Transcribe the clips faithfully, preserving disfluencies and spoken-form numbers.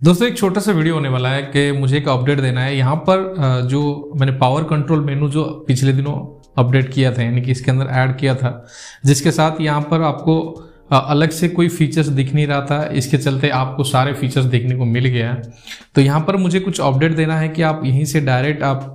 दोस्तों एक छोटा सा वीडियो होने वाला है कि मुझे एक अपडेट देना है। यहाँ पर जो मैंने पावर कंट्रोल मेनू जो पिछले दिनों अपडेट किया था, यानी कि इसके अंदर ऐड किया था, जिसके साथ यहाँ पर आपको अलग से कोई फीचर्स दिख नहीं रहा था, इसके चलते आपको सारे फीचर्स देखने को मिल गया है। तो यहाँ पर मुझे कुछ अपडेट देना है कि आप यहीं से डायरेक्ट आप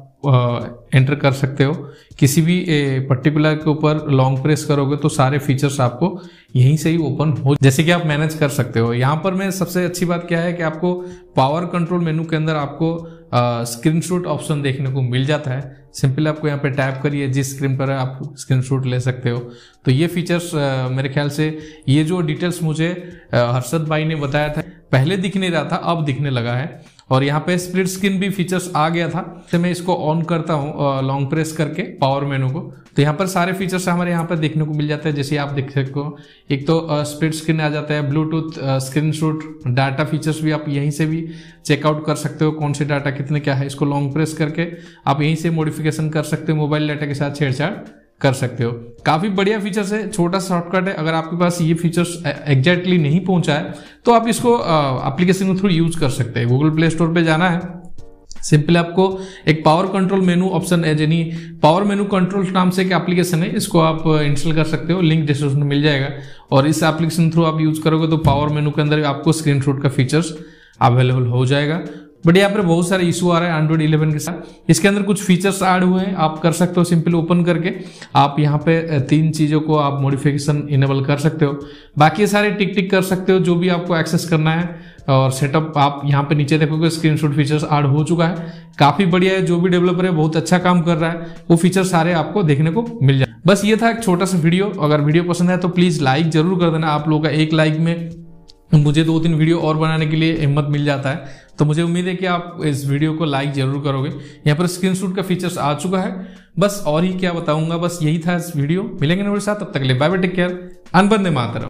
एंटर कर सकते हो। किसी भी पर्टिकुलर के ऊपर लॉन्ग प्रेस करोगे तो सारे फीचर्स आपको यहीं से ही ओपन हो, जैसे कि आप मैनेज कर सकते हो। यहाँ पर मैं सबसे अच्छी बात क्या है कि आपको पावर कंट्रोल मेनू के अंदर आपको स्क्रीनशॉट ऑप्शन देखने को मिल जाता है। सिंपल आपको यहाँ पे टैप करिए, जिस स्क्रीन पर है आप स्क्रीनशॉट ले सकते हो। तो ये फीचर्स मेरे ख्याल से, ये जो डिटेल्स मुझे हर्षद भाई ने बताया था, पहले दिख नहीं रहा था, अब दिखने लगा है। और यहाँ पे स्प्लिट स्क्रीन भी फीचर्स आ गया था। तो मैं इसको ऑन करता हूँ लॉन्ग प्रेस करके पावर मेनू को, तो यहाँ पर सारे फीचर्स हमारे यहाँ पर देखने को मिल जाते हैं। जैसे आप देख सकते हो, एक तो स्प्लिट स्क्रीन आ जाता है, ब्लूटूथ स्क्रीनशॉट, डाटा फीचर्स भी आप यहीं से भी चेकआउट कर सकते हो, कौन से डाटा कितने क्या है। इसको लॉन्ग प्रेस करके आप यहीं से मॉडिफिकेशन कर सकते हो, मोबाइल डाटा के साथ छेड़छाड़ कर सकते हो। काफी बढ़िया फीचर्स है, छोटा शॉर्टकट है। अगर आपके पास ये फीचर्स एग्जैक्टली नहीं पहुंचा है तो आप इसको एप्लीकेशन के थ्रू यूज कर सकते हैं। गूगल प्ले स्टोर पे जाना है, सिंपल आपको एक पावर कंट्रोल मेनू ऑप्शन है, यानी पावर मेनू कंट्रोल नाम से एक एप्लीकेशन है, इसको आप इंस्टॉल कर सकते हो, लिंक डिस्क्रिप्शन में मिल जाएगा। और इस एप्लीकेशन थ्रू आप यूज करोगे तो पावर मेनू के अंदर आपको स्क्रीनशॉट का फीचर्स अवेलेबल हो जाएगा। बट यहाँ पर बहुत सारे इशू आ रहा है एंड्रॉइड इलेवन के साथ। इसके अंदर कुछ फीचर्स ऐड हुए हैं, आप कर सकते हो सिंपल ओपन करके। आप यहाँ पे तीन चीजों को आप मॉडिफिकेशन इनेबल कर सकते हो, बाकी सारे टिक टिक कर सकते हो जो भी आपको एक्सेस करना है। और सेटअप आप यहाँ पे नीचे देखोगे स्क्रीनशॉट फीचर्स ऐड हो चुका है, काफी बढ़िया है। जो भी डेवलपर है बहुत अच्छा काम कर रहा है, वो फीचर सारे आपको देखने को मिल जाए। बस ये था एक छोटा सा वीडियो। अगर वीडियो पसंद है तो प्लीज लाइक जरूर कर देना। आप लोगों का एक लाइक में मुझे दो तीन वीडियो और बनाने के लिए हिम्मत मिल जाता है। तो मुझे उम्मीद है कि आप इस वीडियो को लाइक जरूर करोगे। यहाँ पर स्क्रीनशॉट का फीचर्स आ चुका है, बस और ही क्या बताऊंगा, बस यही था इस वीडियो। मिलेंगे मेरे साथ, तब तक के लिए बाय बाय, टेक केयर, अनबंदे मातरम।